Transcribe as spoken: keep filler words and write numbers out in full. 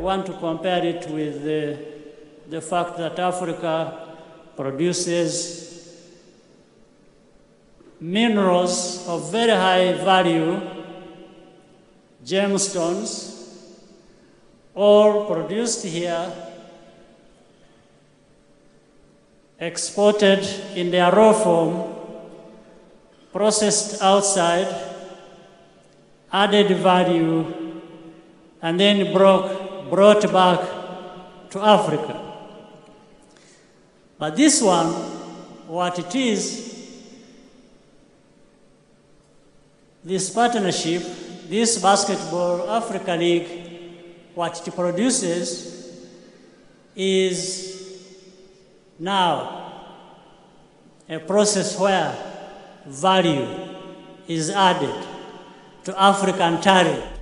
want to compare it with the, the fact that Africa produces minerals of very high value, gemstones, all produced here, exported in their raw form, processed outside, added value, and then broke, brought back to Africa. But this one, what it is, this partnership, this Basketball Africa League, what it produces is now a process where value is added to African talent.